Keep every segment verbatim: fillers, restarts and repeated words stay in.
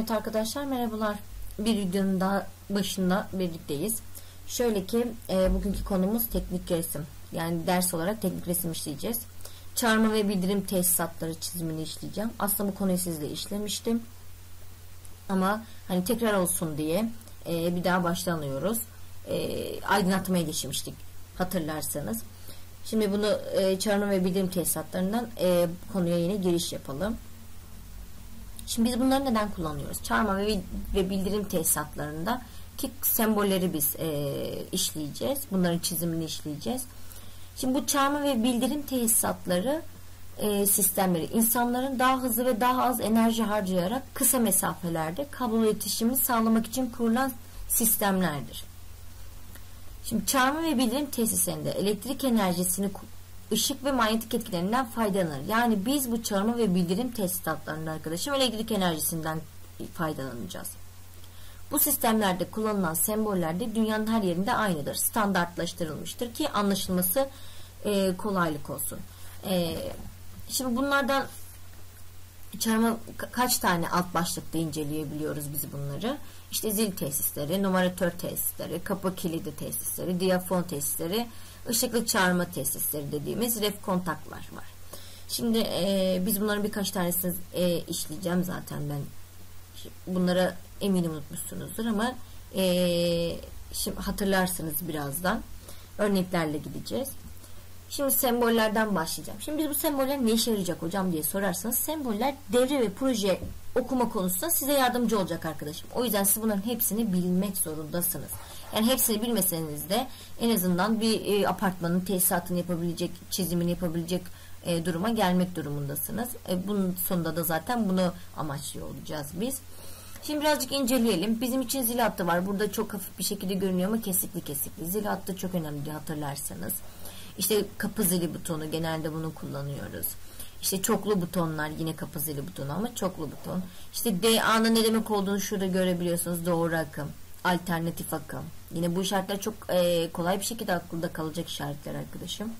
Evet arkadaşlar, merhabalar. Bir videonun daha başında birlikteyiz. Şöyle ki e, bugünkü konumuz teknik resim. Yani ders olarak teknik resim işleyeceğiz. Çağırma ve bildirim tesisatları çizimini işleyeceğim. Aslında bu konuyu sizle işlemiştim. Ama hani tekrar olsun diye e, bir daha baştan alıyoruz. E, aydınlatmaya geçmiştik hatırlarsanız. Şimdi bunu e, çağırma ve bildirim tesisatlarından e, konuya yine giriş yapalım. Şimdi biz bunları neden kullanıyoruz? Çağırma ve, ve bildirim tesisatlarında ki sembolleri biz e, işleyeceğiz. Bunların çizimini işleyeceğiz. Şimdi bu çağırma ve bildirim tesisatları e, sistemleri insanların daha hızlı ve daha az enerji harcayarak kısa mesafelerde kablo iletişimini sağlamak için kurulan sistemlerdir. Şimdi çağırma ve bildirim tesislerinde elektrik enerjisini ışık ve manyetik etkilerinden faydalanır. Yani biz bu çağırma ve bildirim tesisatlarında arkadaşım elektrik enerjisinden faydalanacağız. Bu sistemlerde kullanılan semboller de dünyanın her yerinde aynıdır. Standartlaştırılmıştır ki anlaşılması e, kolaylık olsun. E, şimdi bunlardan çağırma kaç tane alt başlıkta inceleyebiliyoruz biz bunları? İşte zil tesisleri, numaratör tesisleri, kapı kilidi tesisleri, diyafon tesisleri, ışıklı çağırma tesisleri dediğimiz ref kontaklar var. Şimdi e, biz bunların birkaç tanesini e, işleyeceğim zaten ben. Bunlara eminim unutmuşsunuzdur ama e, şimdi hatırlarsınız birazdan. Örneklerle gideceğiz. Şimdi sembollerden başlayacağım. Şimdi biz bu semboller ne işe yarayacak hocam diye sorarsanız, semboller devre ve proje okuma konusunda size yardımcı olacak arkadaşım. O yüzden siz bunların hepsini bilmek zorundasınız. Yani hepsini bilmeseniz de en azından bir e, apartmanın tesisatını yapabilecek, çizimini yapabilecek e, duruma gelmek durumundasınız. E, bunun sonunda da zaten bunu amaçlıyor olacağız biz. Şimdi birazcık inceleyelim. Bizim için zil hattı var. Burada çok hafif bir şekilde görünüyor ama kesikli kesikli. Zil hattı çok önemli hatırlarsanız. İşte kapı zili butonu, genelde bunu kullanıyoruz. İşte çoklu butonlar, yine kapı zili butonu ama çoklu buton. İşte D A'nın ne demek olduğunu şurada görebiliyorsunuz. Doğru akım, alternatif akım. Yine bu işaretler çok e, kolay bir şekilde aklında kalacak işaretler arkadaşım.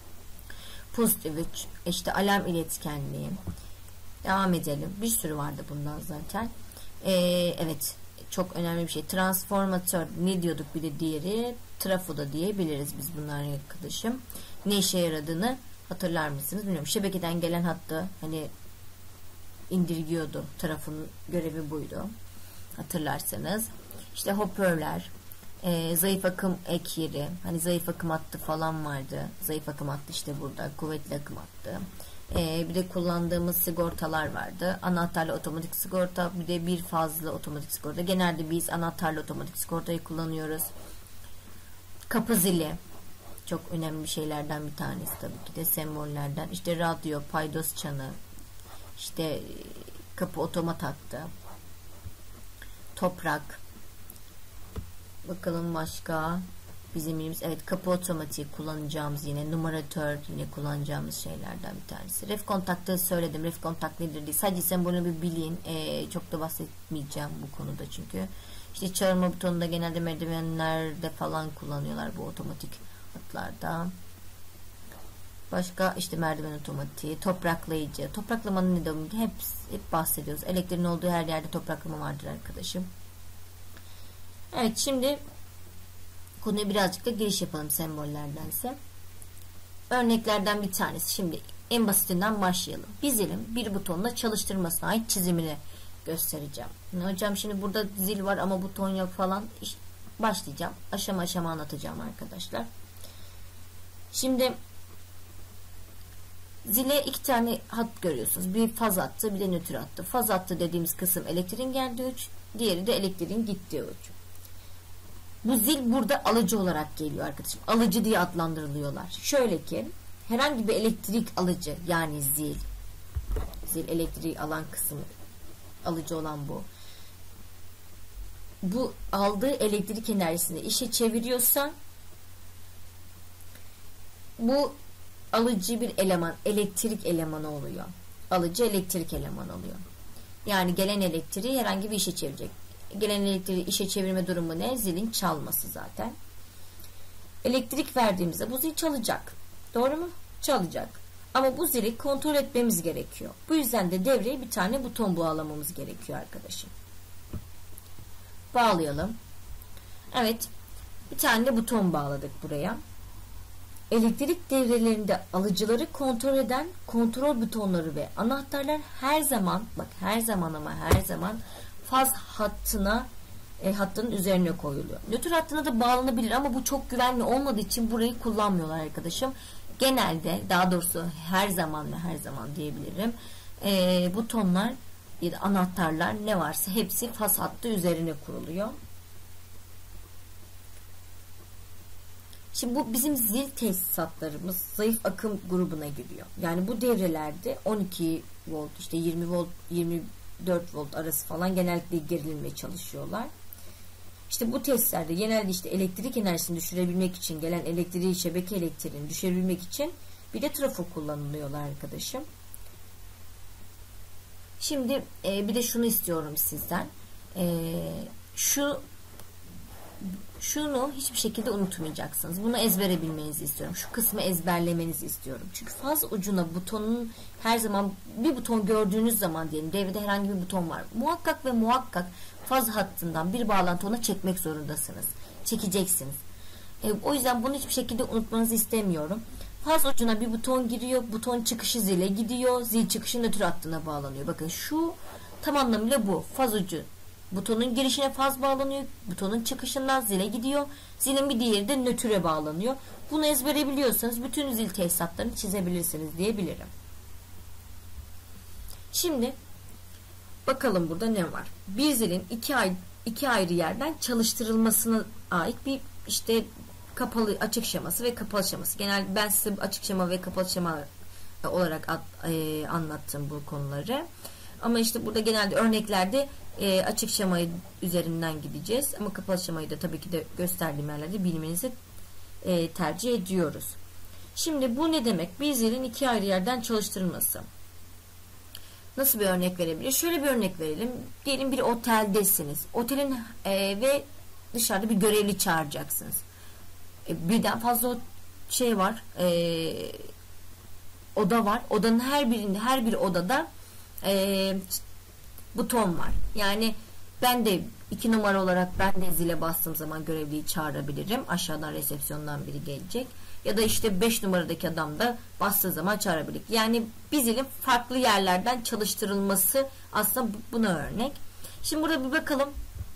Pozitif, işte alarm iletkenliği. Devam edelim. Bir sürü vardı bundan zaten. E, evet, çok önemli bir şey. Transformatör ne diyorduk, bir de diğeri trafo da diyebiliriz biz bunların arkadaşım. Ne işe yaradığını hatırlar mısınız bilmiyorum. Şebekeden gelen hattı hani indirgiyordu. Trafonun görevi buydu. Hatırlarsanız. İşte hoparlör, e, zayıf akım ek yeri, hani zayıf akım hattı falan vardı. Zayıf akım hattı işte burada. Kuvvetli akım hattı. E, bir de kullandığımız sigortalar vardı. Anahtarlı otomatik sigorta, bir de bir fazlı otomatik sigorta. Genelde biz anahtarlı otomatik sigortayı kullanıyoruz. Kapı zili çok önemli bir şeylerden bir tanesi tabii ki de, sembollerden. İşte radyo, paydos çanı, işte kapı otomat hattı, toprak. Bakalım başka bizim elimiz, evet, kapı otomatiği kullanacağımız, yine numaratör yine kullanacağımız şeylerden bir tanesi. Ref kontaktı söyledim. Ref kontakt nedir diye. Sadece sembolünü bir bilin. Ee, çok da bahsetmeyeceğim bu konuda çünkü. İşte çağırma butonunda genelde merdivenlerde falan kullanıyorlar bu otomatik hatlarda. Başka işte merdiven otomatiği, topraklayıcı. Topraklamanın ne demek? Hep, hep bahsediyoruz. Elektriğin olduğu her yerde topraklama vardır arkadaşım. Evet, şimdi konuya birazcık da giriş yapalım sembollerdense. Örneklerden bir tanesi. Şimdi en basitinden başlayalım. Bir zilin bir butonla çalıştırmasına ait çizimini göstereceğim. Hocam şimdi burada zil var ama buton yok falan. İşte başlayacağım. Aşama aşama anlatacağım arkadaşlar. Şimdi zile iki tane hat görüyorsunuz. Bir faz hattı, bir de nötr hattı. Faz hattı dediğimiz kısım elektriğin geldiği uç, diğeri de elektriğin gittiği uç. Bu zil burada alıcı olarak geliyor arkadaşım. Alıcı diye adlandırılıyorlar. Şöyle ki herhangi bir elektrik alıcı, yani zil, zil elektriği alan kısmı, alıcı olan bu. Bu aldığı elektrik enerjisini işe çeviriyorsa bu alıcı bir eleman, elektrik elemanı oluyor. Alıcı elektrik elemanı oluyor. Yani gelen elektriği herhangi bir işe çevirecek. Gelen elektriği işe çevirme durumu ne? Zilin çalması zaten. Elektrik verdiğimizde bu zil çalacak. Doğru mu? Çalacak. Ama bu zili kontrol etmemiz gerekiyor. Bu yüzden de devreye bir tane buton bağlamamız gerekiyor arkadaşım. bağlayalım. Evet, bir tane de buton bağladık buraya. Elektrik devrelerinde alıcıları kontrol eden kontrol butonları ve anahtarlar her zaman, bak her zaman ama her zaman faz hattına e, hattının üzerine koyuluyor. Nötr hattına da bağlanabilir ama bu çok güvenli olmadığı için burayı kullanmıyorlar arkadaşım. Genelde, daha doğrusu her zaman ve her zaman diyebilirim. E, butonlar ya da anahtarlar ne varsa hepsi faz hattı üzerine kuruluyor. Şimdi bu bizim zil tesisatlarımız zayıf akım grubuna giriyor. Yani bu devrelerde on iki volt, işte yirmi volt, yirmi dört volt arası falan genellikle gerilimle çalışıyorlar. İşte bu tesislerde genelde işte elektrik enerjisini düşürebilmek için, gelen elektriği, şebeke elektriğini düşürebilmek için bir de trafo kullanılıyorlar arkadaşım. Şimdi e, bir de şunu istiyorum sizden. E, şu Şunu hiçbir şekilde unutmayacaksınız. Bunu ezbere bilmenizi istiyorum. Şu kısmı ezberlemenizi istiyorum. Çünkü faz ucuna butonun her zaman bir buton gördüğünüz zaman diyelim devrede herhangi bir buton var. Muhakkak ve muhakkak faz hattından bir bağlantı ona çekmek zorundasınız. Çekeceksiniz. E, o yüzden bunu hiçbir şekilde unutmanızı istemiyorum. Faz ucuna bir buton giriyor. Buton çıkışı zile gidiyor. Zil çıkışı nötr hattına bağlanıyor. Bakın şu tam anlamıyla bu. Faz ucu butonun girişine faz bağlanıyor. Butonun çıkışından zile gidiyor. Zilin bir diğeri de nötre bağlanıyor. Bunu ezbere biliyorsanız bütün zil tesisatlarını çizebilirsiniz diyebilirim. Şimdi bakalım burada ne var? Bir zilin iki, ay, iki ayrı yerden çalıştırılmasına ait bir işte kapalı açık şeması ve kapalı şeması. Genelde ben size açık şema ve kapalı şema olarak ad, e, anlattım bu konuları. Ama işte burada genelde örneklerde e, açık şemayı üzerinden gideceğiz. Ama kapalı şemayı da tabii ki de gösterdiğim yerlerde bilmenizi e, tercih ediyoruz. Şimdi bu ne demek? Bir zilin iki ayrı yerden çalıştırılması. Nasıl bir örnek verebilir? Şöyle bir örnek verelim. Diyelim bir oteldesiniz. Otelin e, ve dışarıda bir görevli çağıracaksınız. E, birden fazla şey var. E, oda var. Odanın her birinde, her bir odada e, buton var. Yani ben de iki numara olarak ben de zile bastığım zaman görevliyi çağırabilirim. Aşağıdan resepsiyondan biri gelecek. Ya da işte beş numaradaki adam da bastığı zaman çağırabilir. Yani bir zilin farklı yerlerden çalıştırılması aslında buna örnek. Şimdi burada bir bakalım.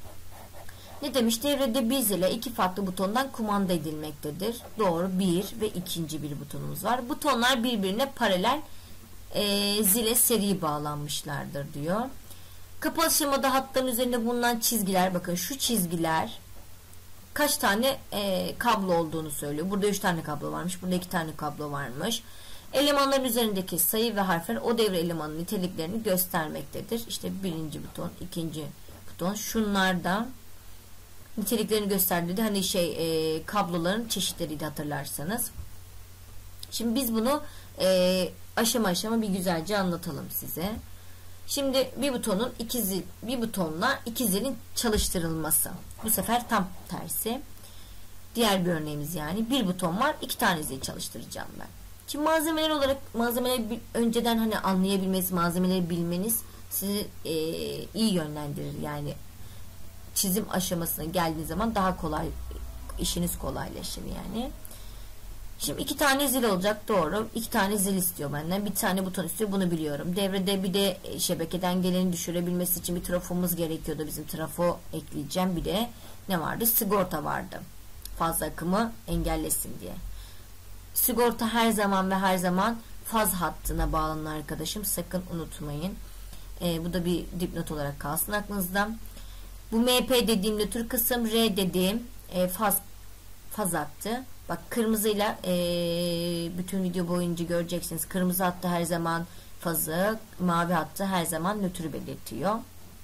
Ne demiş? Devrede bir zile iki farklı butondan kumanda edilmektedir. Doğru. Bir ve ikinci bir butonumuz var. Butonlar birbirine paralel e, zile seri bağlanmışlardır diyor. Kapalı şemada hatların üzerinde bulunan çizgiler, bakın şu çizgiler kaç tane e, kablo olduğunu söylüyor. Burada üç tane kablo varmış. Burada iki tane kablo varmış. Elemanların üzerindeki sayı ve harfler o devre elemanının niteliklerini göstermektedir. İşte birinci buton, ikinci buton. Şunlar da niteliklerini gösterdiğinde hani şey e, kabloların çeşitleriydi hatırlarsanız. Şimdi biz bunu e, aşama aşama bir güzelce anlatalım size. Şimdi bir butonun iki zil, bir butonla iki zilin çalıştırılması. Bu sefer tam tersi. Diğer bir örneğimiz yani. Bir buton var, iki tane zil çalıştıracağım ben. Şimdi malzemeler olarak malzemeleri önceden hani anlayabilmeniz, malzemeleri bilmeniz sizi e, iyi yönlendirir. Yani çizim aşamasına geldiği zaman daha kolay, işiniz kolaylaşır yani. Şimdi iki tane zil olacak, doğru. İki tane zil istiyor benden. Bir tane buton istiyor, bunu biliyorum. Devrede bir de şebekeden geleni düşürebilmesi için bir trafomuz gerekiyordu. Bizim trafo ekleyeceğim. Bir de ne vardı? Sigorta vardı. Fazla akımı engellesin diye. Sigorta her zaman ve her zaman faz hattına bağlanır arkadaşım. Sakın unutmayın. Ee, bu da bir dipnot olarak kalsın aklınızda. Bu M P dediğim nötr kısım, R dediğim e, faz faz hattı. Bak kırmızıyla e, bütün video boyunca göreceksiniz. Kırmızı hattı her zaman fazı, mavi hattı her zaman nötrü belirtiyor.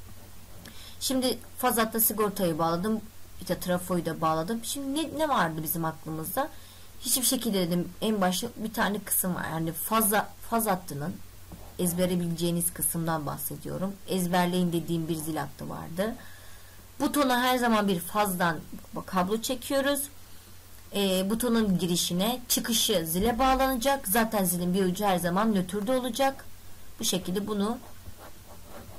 Şimdi faz hattı sigortayı bağladım. İşte trafoyu da bağladım. Şimdi ne, ne vardı bizim aklımızda? Hiçbir şekilde dedim en başta bir tane kısım var. Yani faz, faz hattının ezbere bileceğiniz kısımdan bahsediyorum. Ezberleyin dediğim bir zil hattı vardı. Butona her zaman bir fazdan kablo çekiyoruz. E, butonun girişine, çıkışı zile bağlanacak. Zaten zilin bir ucu her zaman nötrde olacak. Bu şekilde bunu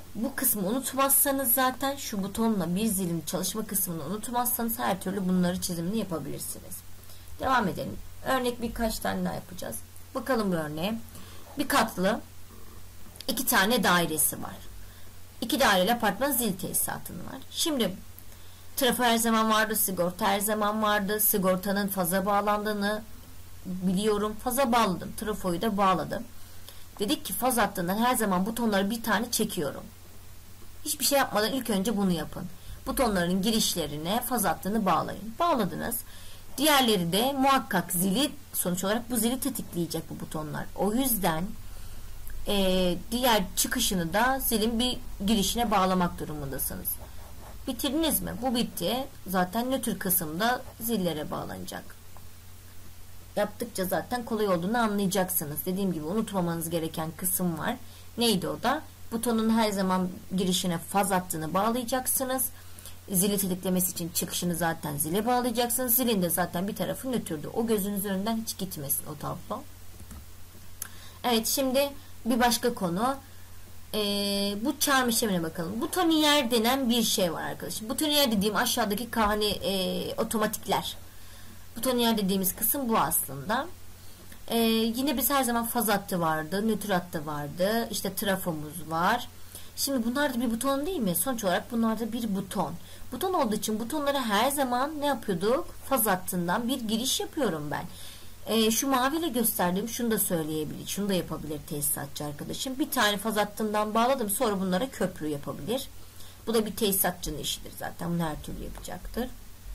Bu kısmı unutmazsanız zaten şu butonla bir zilin çalışma kısmını unutmazsanız her türlü bunları çizimini yapabilirsiniz. Devam edelim. Örnek birkaç tane daha yapacağız. Bakalım bu örneğe. Bir katlı iki tane dairesi var. İki daireli apartman zil tesisatının var. Şimdi trafo her zaman vardı, sigorta her zaman vardı. Sigortanın faza bağlandığını biliyorum. Faza bağladım. Trafoyu da bağladım. Dedik ki faz hattından her zaman butonları bir tane çekiyorum. Hiçbir şey yapmadan ilk önce bunu yapın. Butonların girişlerine faz hattını bağlayın. Bağladınız. Diğerleri de muhakkak zili, sonuç olarak bu zili tetikleyecek bu butonlar. O yüzden e, diğer çıkışını da zilin bir girişine bağlamak durumundasınız. Bitirdiniz mi? Bu bitti. Zaten nötr kısımda zillere bağlanacak. Yaptıkça zaten kolay olduğunu anlayacaksınız. Dediğim gibi unutmamanız gereken kısım var. Neydi o da? Butonun her zaman girişine faz hattını bağlayacaksınız. Zili tetiklemesi için çıkışını zaten zile bağlayacaksınız. Zilin de zaten bir tarafı nötrdü. O gözünüzün önünden hiç gitmesin o tablo. Evet, şimdi bir başka konu. Ee, bu çarpma işlemine bakalım. Butoniyer denen bir şey var arkadaşlar. Butoniyer dediğim aşağıdaki hani e, otomatikler. Butoniyer dediğimiz kısım bu aslında. Ee, yine biz her zaman faz hattı vardı, nötr hattı vardı, işte trafomuz var. Şimdi bunlar da bir buton değil mi? Sonuç olarak bunlar da bir buton. Buton olduğu için butonlara her zaman ne yapıyorduk? Faz hattından bir giriş yapıyorum ben. Ee, şu maviyle gösterdiğim şunu da söyleyebilir, şunu da yapabilir tesisatçı arkadaşım. Bir tane faz hattından bağladım, sonra bunlara köprü yapabilir. Bu da bir tesisatçının işidir zaten. Bunu her türlü yapacaktır.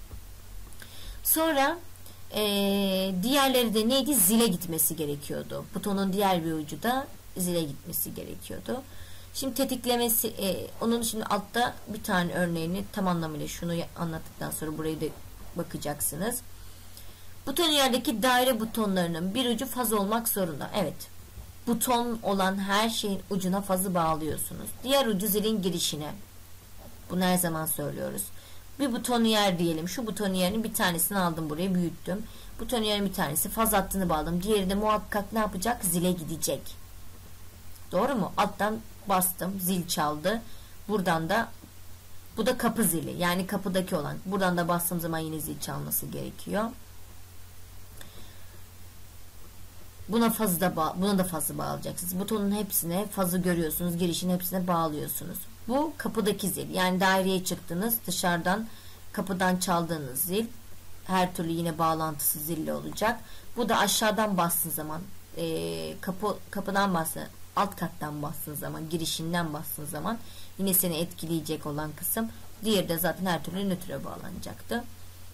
Sonra Ee, diğerleri de neydi? Zile gitmesi gerekiyordu. Butonun diğer bir ucu da zile gitmesi gerekiyordu. Şimdi tetiklemesi, e, onun şimdi altta bir tane örneğini tam anlamıyla şunu anlattıktan sonra burayı da bakacaksınız. Buton yerdeki daire butonlarının bir ucu faz olmak zorunda. Evet. Buton olan her şeyin ucuna fazı bağlıyorsunuz. Diğer ucu zilin girişine. Bunu her zaman söylüyoruz. Bir butoniyer diyelim. Şu butoniyerin bir tanesini aldım, buraya büyüttüm. Butoniyerin bir tanesi faz hattını bağladım. Diğeri de muhakkak ne yapacak? Zile gidecek. Doğru mu? Alttan bastım. Zil çaldı. Buradan da bu da kapı zili. Yani kapıdaki olan. Buradan da bastığım zaman yine zil çalması gerekiyor. Buna fazı da buna da fazı bağlayacaksınız. Butonun hepsine fazı görüyorsunuz. Girişin hepsine bağlıyorsunuz. Bu kapıdaki zil. Yani daireye çıktınız. Dışarıdan kapıdan çaldığınız zil. Her türlü yine bağlantısı zille olacak. Bu da aşağıdan bastığınız zaman e, kapı kapıdan bastığınız, alt kattan bastığınız zaman, girişinden bastığınız zaman yine seni etkileyecek olan kısım. Diğeri de zaten her türlü nötre bağlanacaktı.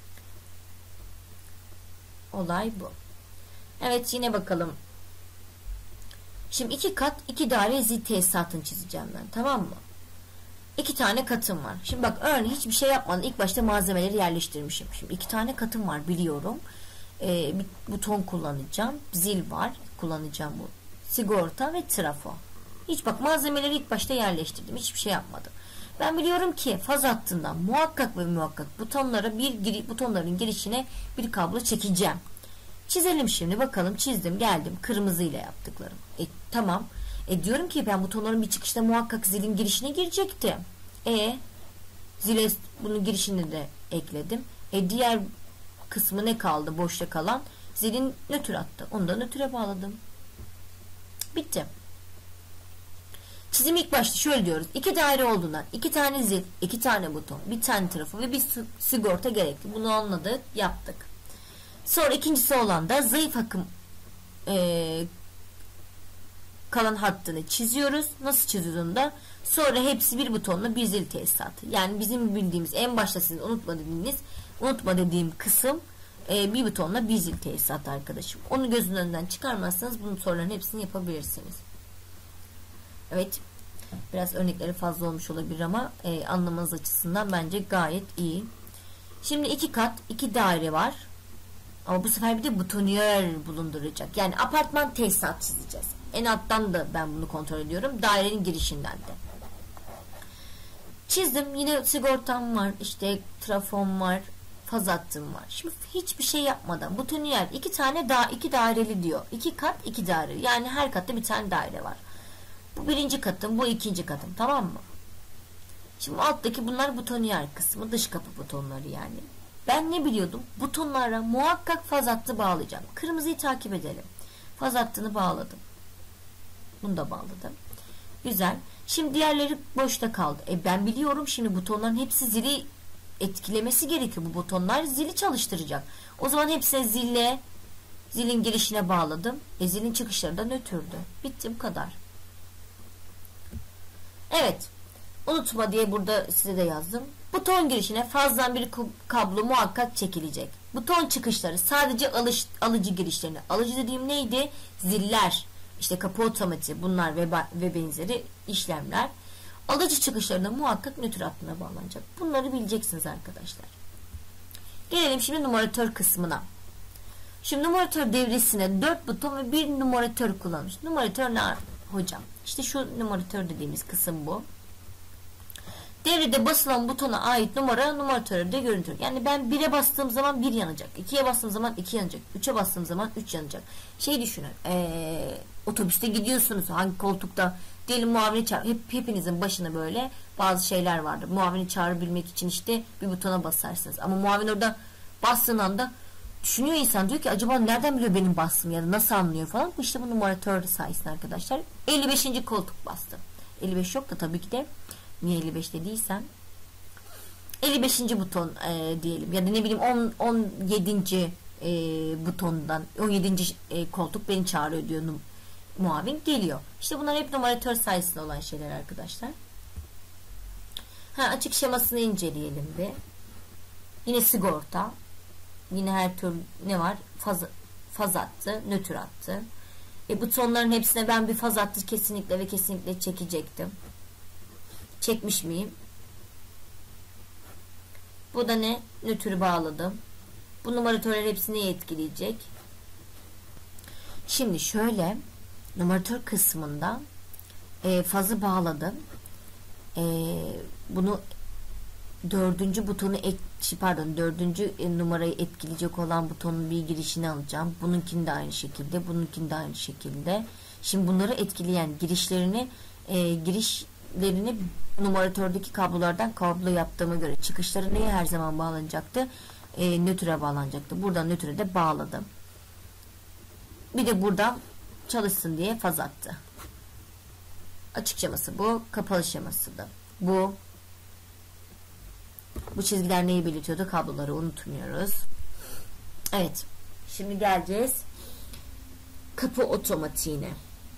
Olay bu. Evet, yine bakalım. Şimdi iki kat iki daire zil tesisatını çizeceğim ben. Tamam mı? İki tane katım var. Şimdi bak, örneğin hiçbir şey yapmadan ilk başta malzemeleri yerleştirmişim. Şimdi iki tane katım var, biliyorum. Ee, bir buton kullanacağım. Zil var. Kullanacağım bu. Sigorta ve trafo. Hiç bak, malzemeleri ilk başta yerleştirdim. Hiçbir şey yapmadım. Ben biliyorum ki faz hattından muhakkak ve muhakkak butonlara bir butonların girişine bir kablo çekeceğim. Çizelim şimdi bakalım. Çizdim, geldim. Kırmızıyla yaptıklarım. E tamam. E diyorum ki ben butonların bir çıkışta muhakkak zilin girişine girecekti. E zile bunun girişini de ekledim. E diğer kısmı ne kaldı? Boşta kalan zilin nötr hattı. Onu da nötre bağladım. Bitti. Çizim ilk başta şöyle diyoruz. İki daire olduğundan iki tane zil, iki tane buton, bir tane trafo ve bir sigorta gerekli. Bunu anladık, yaptık. Sonra ikincisi olan da zayıf akım e, kalan hattını çiziyoruz. Nasıl çiziyoruz da? Sonra hepsi bir butonla bir zil tesisatı. Yani bizim bildiğimiz, en başta sizin unutma dediğiniz, unutma dediğim kısım e, bir butonla bir zil tesisatı arkadaşım. Onu gözünün önünden çıkarmazsanız bunun soruların hepsini yapabilirsiniz. Evet. Biraz örnekleri fazla olmuş olabilir ama e, anlamanız açısından bence gayet iyi. Şimdi iki kat, iki daire var. Ama bu sefer bir de butoniyer bulunduracak. Yani apartman tesisat çizeceğiz. En alttan da ben bunu kontrol ediyorum. Dairenin girişinden de. Çizdim. Yine sigortam var. İşte trafom var. Faz hattım var. Şimdi hiçbir şey yapmadan butoniyer iki tane daha iki daireli diyor. İki kat iki daire. Yani her katta bir tane daire var. Bu birinci katım, bu ikinci katım. Tamam mı? Şimdi alttaki bunlar butoniyer kısmı, dış kapı butonları yani. Ben ne biliyordum? Butonlara muhakkak faz hattı bağlayacağım. Kırmızıyı takip edelim. Faz hattını bağladım. Bunu da bağladım. Güzel. Şimdi diğerleri boşta kaldı. E ben biliyorum şimdi butonların hepsi zili etkilemesi gerekiyor. Bu butonlar zili çalıştıracak. O zaman hepsine zille, zilin girişine bağladım. E zilin çıkışları da nötrdü. Bitti, bu kadar. Evet. Unutma diye burada size de yazdım. Buton girişine fazdan bir kablo muhakkak çekilecek. Buton çıkışları sadece alış, alıcı girişlerine. Alıcı dediğim neydi? Ziller, işte kapı otomatiği, bunlar ve, ve benzeri işlemler. Alıcı çıkışlarına muhakkak nötr hattına bağlanacak. Bunları bileceksiniz arkadaşlar. Gelelim şimdi numaratör kısmına. Şimdi numaratör devresine dört buton ve bir numaratör kullanmış. Numaratör ne hocam? İşte şu numaratör dediğimiz kısım bu. Devrede basılan butona ait numara numaratörde görüntülür. Yani ben bire bastığım zaman bir yanacak. ikiye bastığım zaman iki yanacak. üçe bastığım zaman üç yanacak. Şey düşünün. Ee, otobüste gidiyorsunuz. Hangi koltukta diyelim muavini çağır. Hep, hepinizin başına böyle bazı şeyler vardır. Muavini çağırabilmek için işte bir butona basarsınız. Ama muavin orada bastığın anda düşünüyor insan. Diyor ki acaba nereden biliyor benim bastığımı ya da nasıl anlıyor falan. Bu işte bu numaratör sayesinde arkadaşlar. elli beşinci koltuk bastım. elli beş yok da tabii ki de. Niye elli beş dediysem elli beşinci buton e, diyelim ya da ne bileyim on, on yedinci E, butondan on yedinci E, koltuk beni çağırıyor diyor muavin, geliyor. İşte bunlar hep numaratör sayesinde olan şeyler arkadaşlar. Ha, açık şemasını inceleyelim bir. Yine sigorta, yine her tür ne var? Faz, faz hattı, nötr hattı. E, butonların hepsine ben bir faz hattı kesinlikle ve kesinlikle çekecektim. Çekmiş miyim? Bu da ne? Nötrü bağladım. Bu numaratörler hepsini etkileyecek. Şimdi şöyle numaratör kısmında e, fazı bağladım. E, bunu dördüncü butonu ek, pardon dördüncü numarayı etkileyecek olan butonun bir girişini alacağım. Bununkini de aynı şekilde, bununkini de aynı şekilde. Şimdi bunları etkileyen girişlerini e, girişlerini numaratördeki kablolardan kablo yaptığıma göre çıkışları neye her zaman bağlanacaktı? E, nötre bağlanacaktı. Buradan nötre de bağladım. Bir de buradan çalışsın diye faz attı. Açık şeması bu. Kapalı şeması da bu. Bu çizgiler neyi belirtiyordu? Kabloları unutmuyoruz. Evet. Şimdi geleceğiz kapı otomatiğine.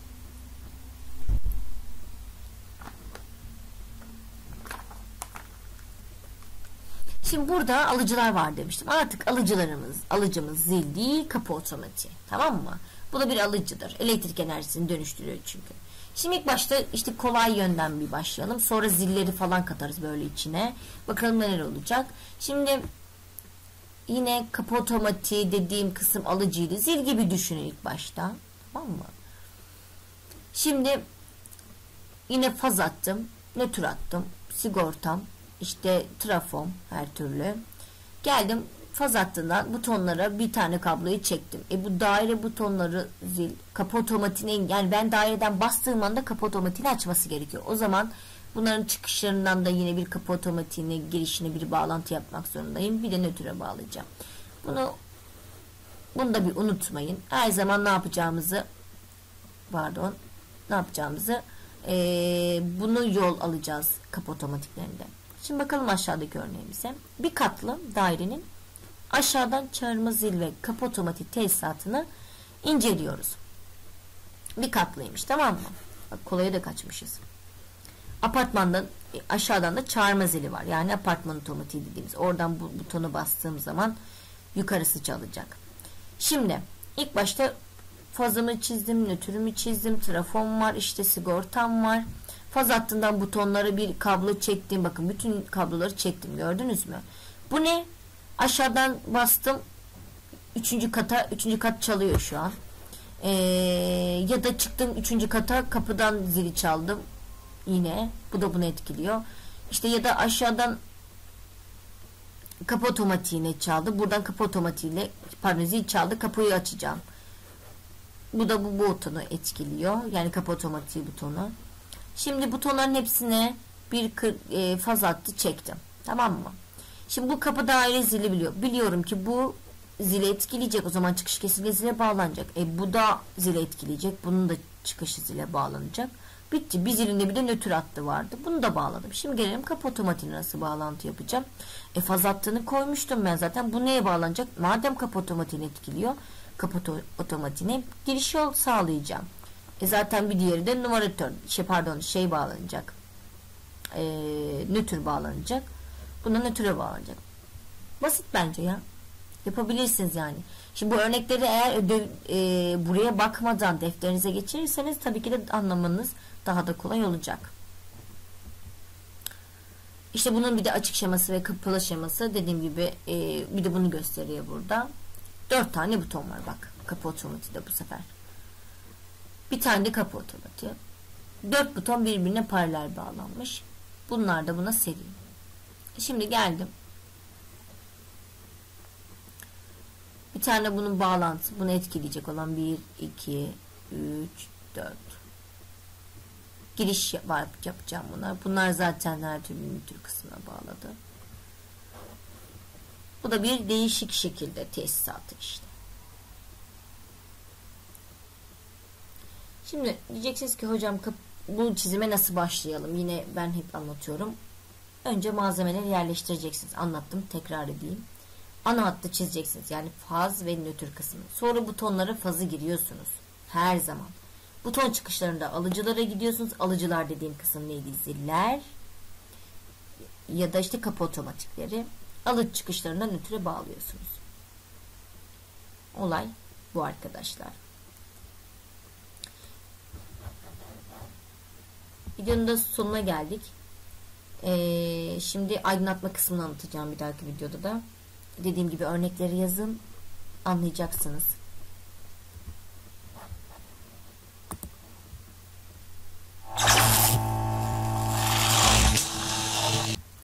Şimdi burada alıcılar var demiştim. Artık alıcılarımız, alıcımız zil değil, kapı otomatiği. Tamam mı? Bu da bir alıcıdır. Elektrik enerjisini dönüştürüyor çünkü. Şimdi ilk başta işte kolay yönden bir başlayalım. Sonra zilleri falan katarız böyle içine. Bakalım neler olacak. Şimdi yine kapı otomatiği dediğim kısım alıcıydı. Zil gibi düşünün ilk başta. Tamam mı? Şimdi yine faz attım. Nötr attım. Sigortam. İşte trafom her türlü. Geldim faz hattından butonlara bir tane kabloyu çektim. E bu daire butonları zil kapı otomatiğine, yani ben daireden bastığım anda kapı otomatiğini açması gerekiyor. O zaman bunların çıkışlarından da yine bir kapı otomatiğine girişine bir bağlantı yapmak zorundayım. Bir de nötre bağlayacağım. Bunu bunu da bir unutmayın. Her zaman ne yapacağımızı pardon ne yapacağımızı ee, bunu yol alacağız kapı otomatiklerinde. Şimdi bakalım aşağıdaki örneğimize. Bir katlı dairenin aşağıdan çağırma zil ve kapı otomatik tesisatını inceliyoruz. Bir katlıymış, tamam mı? Bak, kolaya da kaçmışız. Apartmandan aşağıdan da çağırma zili var. Yani apartman otomatiği dediğimiz. Oradan bu butonu bastığım zaman yukarısı çalacak. Şimdi ilk başta fazımı çizdim, nötrümü çizdim, trafom var, işte sigortam var. Faz hattından butonlara bir kablo çektim. Bakın bütün kabloları çektim. Gördünüz mü? Bu ne? Aşağıdan bastım. Üçüncü kata. Üçüncü kat çalıyor şu an. Ee, ya da çıktım üçüncü kata. Kapıdan zili çaldım. Yine. Bu da bunu etkiliyor. İşte ya da aşağıdan kapı otomatiğine çaldı. Buradan kapı otomatiğiyle pardon zil çaldı. Kapıyı açacağım. Bu da bu butonu etkiliyor. Yani kapı otomatiği butonu. Şimdi butonların hepsine bir e, faz hattı çektim. Tamam mı? Şimdi bu kapı daire zili biliyor. Biliyorum ki bu zile etkileyecek. O zaman çıkış kesinlikle zile bağlanacak. E bu da zile etkileyecek. Bunun da çıkışı zile bağlanacak. Bitti. Bir zilinde bir de nötr hattı vardı. Bunu da bağladım. Şimdi gelelim kapı otomatiğine nasıl bağlantı yapacağım. E faz hattını koymuştum ben zaten. Bu neye bağlanacak? Madem kapı otomatiğini etkiliyor, kapı otomatiğine giriş yol sağlayacağım. E zaten bir diğeri de numaratör, şey pardon şey bağlanacak. E, nötr bağlanacak. Buna nötre bağlanacak. Basit bence ya. Yapabilirsiniz yani. Şimdi bu örnekleri eğer ödev, e, buraya bakmadan defterinize geçirirseniz tabii ki de anlamanız daha da kolay olacak. İşte bunun bir de açık şeması ve kapalı şeması, dediğim gibi e, bir de bunu gösteriyor burada. Dört tane buton var bak. Kapı otomatiği de bu sefer. Bir tane de kapı otomatiği. Dört buton birbirine paralel bağlanmış. Bunlar da buna seri. Şimdi geldim. Bir tane bunun bağlantısı, bunu etkileyecek olan bir, iki, üç, dört. Giriş var, yapacağım bunlar. Bunlar zaten her türlü nötr kısmına bağladı. Bu da bir değişik şekilde tesisatı işte. Şimdi diyeceksiniz ki hocam bu çizime nasıl başlayalım? Yine ben hep anlatıyorum. Önce malzemeleri yerleştireceksiniz. Anlattım, tekrar edeyim. Ana hattı çizeceksiniz. Yani faz ve nötr kısmı. Sonra butonlara fazı giriyorsunuz. Her zaman. Buton çıkışlarında alıcılara gidiyorsunuz. Alıcılar dediğim kısım neydi? Ziller. Ya da işte kapı otomatikleri. Alıcı çıkışlarında nötre bağlıyorsunuz. Olay bu arkadaşlar. Videonun da sonuna geldik. Ee, şimdi aydınlatma kısmını anlatacağım bir dahaki videoda da. Dediğim gibi örnekleri yazın, anlayacaksınız.